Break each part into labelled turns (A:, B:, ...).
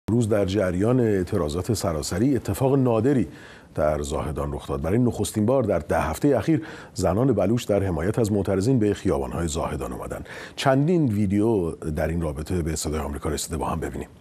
A: روز در جریان اعتراضات سراسری اتفاق نادری در زاهدان رخ داد. برای نخستین بار در 10 هفته اخیر زنان بلوچ در حمایت از معترضین به خیابان‌های زاهدان اومدن. چندین ویدیو در این رابطه به صدای آمریکا رسیده، با هم ببینیم.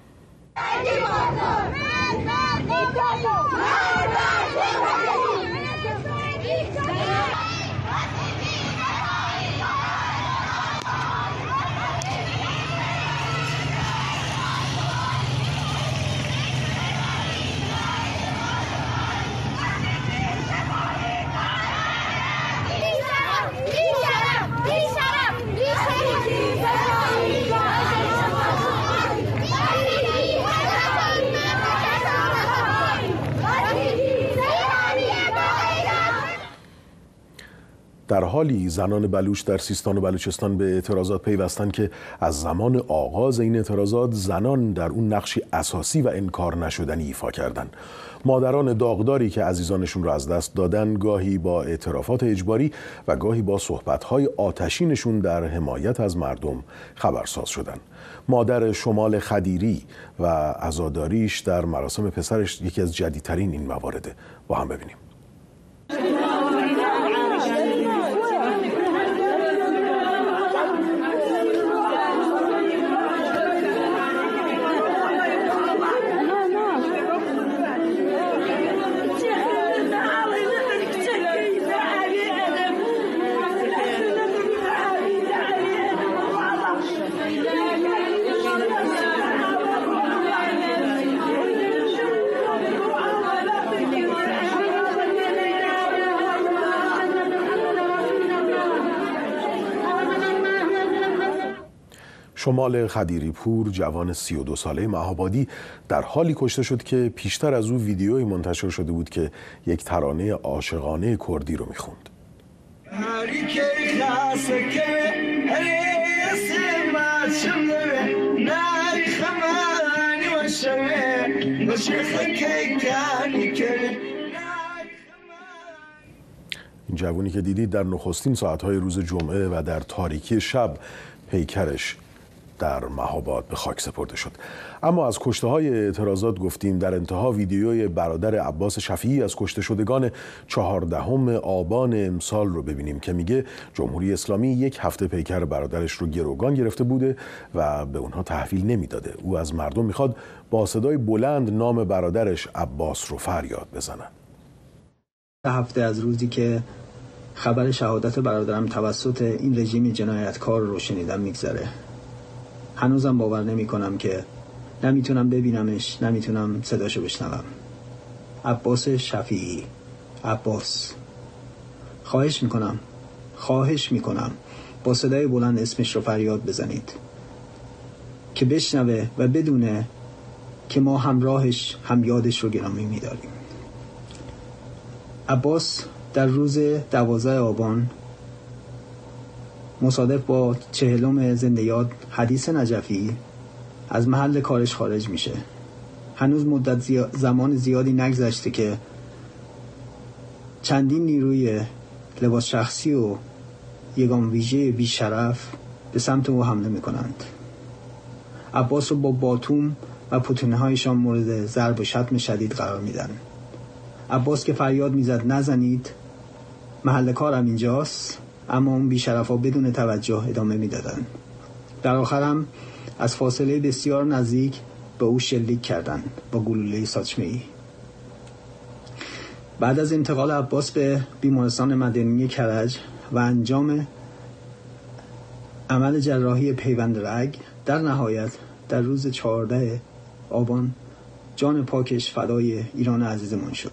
A: در حالی زنان بلوچ در سیستان و بلوچستان به اعتراضات پیوستند که از زمان آغاز این اعتراضات زنان در اون نقشی اساسی و انکار نشدنی ایفا کردند. مادران داغداری که عزیزانشون رو از دست دادن گاهی با اعترافات اجباری و گاهی با صحبت‌های آتشینشون در حمایت از مردم خبرساز شدند. مادر شمال خدیری و عزاداریش در مراسم پسرش یکی از جدیدترین این موارده. با هم ببینیم. شمال خدیری پور جوان 32 ساله مهابادی در حالی کشته شد که پیشتر از او ویدیویی منتشر شده بود که یک ترانه عاشقانه کردی رو میخوند. این جوانی که دیدید در نخستین ساعتهای روز جمعه و در تاریکی شب پیکرش در مهاباد به خاک سپرده شد. اما از کشته‌های اعتراضات گفتیم. در انتها ویدیوی برادر عباس شفیعی از کشته شدگان 14 آبان امسال رو ببینیم که میگه جمهوری اسلامی 1 هفته پیکر برادرش رو گروگان گرفته بوده و به اونها تحویل نمیداده. او از مردم میخواد با صدای بلند نام برادرش عباس رو فریاد بزنن.
B: 1 هفته از روزی که خبر شهادت برادرم توسط این رژیم جنایتکار رو شنیدم میگذره. هنوزم باور نمی کنم که نمیتونم ببینمش، نمیتونم صداشو بشنوم. عباس شفیعی، عباس، خواهش میکنم با صدای بلند اسمش رو فریاد بزنید که بشنوه و بدونه که ما همراهش، هم یادش رو گرامی میداریم. عباس در روز 12 آبان مصادف با 40 زنده یاد حدیث نجفی از محل کارش خارج میشه. هنوز مدت زمان زیادی نگذشته که چندین نیروی لباس شخصی و یگان ویژه بیشرف به سمت او حمله میکنند. عباس رو با باتوم و پوتونهایشان مورد ضرب و شتم شدید قرار میدن. عباس که فریاد میزد نزنید، محل کارم اینجاست، اما اون بیشرفا بدون توجه ادامه میدادن. در آخرم از فاصله بسیار نزدیک به او شلیک کردند با گلوله ساچمه‌ای. بعد از انتقال عباس به بیمارستان مدنی کرج و انجام عمل جراحی پیوند رگ، در نهایت در روز 14 آبان جان پاکش فدای ایران عزیزمان شد.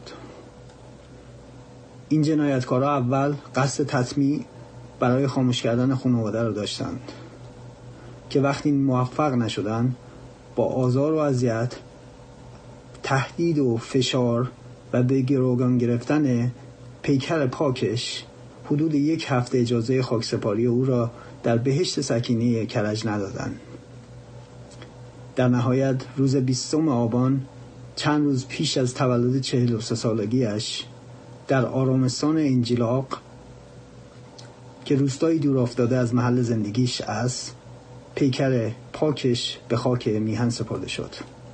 B: این جنایتکارا اول قصد تطمیع برای خاموش کردن خانواده رو داشتند که وقتی موفق نشدن با آزار و اذیت، تهدید و فشار و به گروگان گرفتن پیکر پاکش حدود 1 هفته اجازه خاکسپاری او را در بهشت سکینه کرج ندادند. در نهایت روز 20 آبان، چند روز پیش از تولد 43 سالگیش، در آرامستان انجیلاق که روستایی دور افتاده از محل زندگیش است، پیکر پاکش به خاک میهن سپرده شد.